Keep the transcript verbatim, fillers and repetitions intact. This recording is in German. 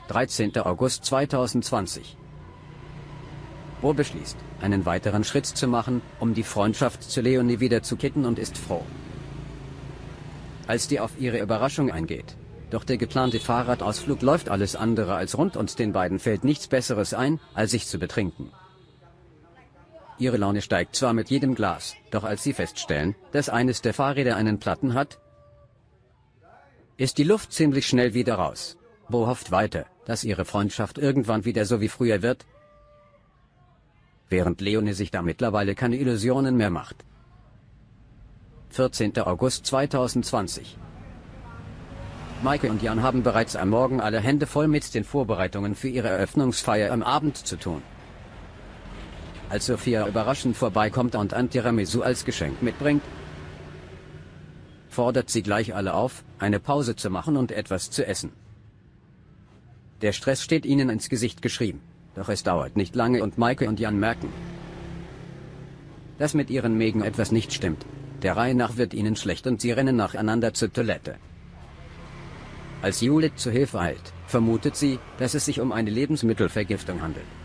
dreizehnter August zweitausendzwanzig. Bo beschließt, einen weiteren Schritt zu machen, um die Freundschaft zu Leonie wieder zu kitten und ist froh, als die auf ihre Überraschung eingeht. Doch der geplante Fahrradausflug läuft alles andere als rund und den beiden fällt nichts Besseres ein, als sich zu betrinken. Ihre Laune steigt zwar mit jedem Glas, doch als sie feststellen, dass eines der Fahrräder einen Platten hat, ist die Luft ziemlich schnell wieder raus. Bo hofft weiter, dass ihre Freundschaft irgendwann wieder so wie früher wird, während Leonie sich da mittlerweile keine Illusionen mehr macht. vierzehnter August zweitausendzwanzig. Maike und Jan haben bereits am Morgen alle Hände voll mit den Vorbereitungen für ihre Eröffnungsfeier am Abend zu tun. Als Sophia überraschend vorbeikommt und ein Tiramisu als Geschenk mitbringt, fordert sie gleich alle auf, eine Pause zu machen und etwas zu essen. Der Stress steht ihnen ins Gesicht geschrieben, doch es dauert nicht lange und Maike und Jan merken, dass mit ihren Mägen etwas nicht stimmt. Der Reihe nach wird ihnen schlecht und sie rennen nacheinander zur Toilette. Als Judith zu Hilfe eilt, vermutet sie, dass es sich um eine Lebensmittelvergiftung handelt.